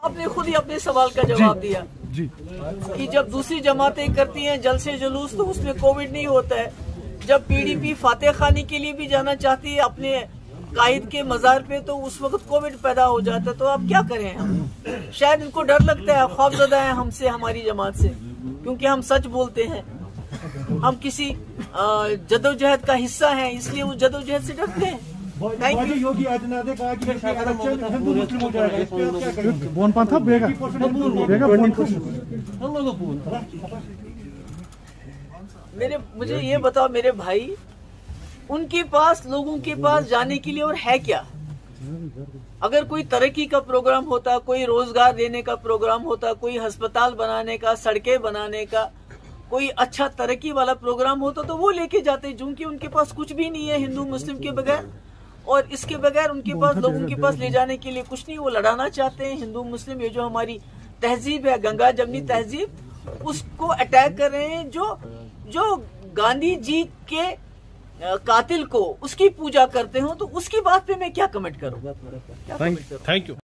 आपने खुद ही अपने सवाल का जवाब दिया जी कि जब दूसरी जमातें करती हैं जलसे जुलूस तो उसमें कोविड नहीं होता है। जब पीडीपी फातेह खानी के लिए भी जाना चाहती है अपने कायद के मजार पे तो उस वक्त कोविड पैदा हो जाता है। तो अब क्या करें हम? शायद इनको डर लगता है, खौफजदा है हमसे, हमारी जमात से, क्योंकि हम सच बोलते हैं। हम किसी जदोजहद का हिस्सा हैं, इसलिए उस जदोजहद से डरते हैं। Thank you. योगी आदित्यनाथ ने कहा कि हिंदू मुस्लिम हो जाएगा, इस पे आप क्या कहेंगे? बोन पान था बेगा बेगा बोन मुझे ये बताओ मेरे भाई, उनके पास, लोगों के पास जाने के लिए और है क्या? अगर कोई तरक्की का प्रोग्राम होता, कोई रोजगार देने का प्रोग्राम होता, कोई अस्पताल बनाने का, सड़कें बनाने का, कोई अच्छा तरक्की वाला प्रोग्राम होता तो वो लेके जाते। क्योंकि उनके पास कुछ भी नहीं है हिंदू मुस्लिम के बगैर, और इसके बगैर उनके पास, लोगों के पास ले जाने के लिए कुछ नहीं। वो लड़ाना चाहते हैं हिंदू मुस्लिम, ये जो हमारी तहजीब है, गंगा जमनी तहजीब, उसको अटैक कर रहे हैं। जो गांधी जी के कातिल को, उसकी पूजा करते हो, तो उसकी बात पे मैं क्या कमेंट करूं? Thank you.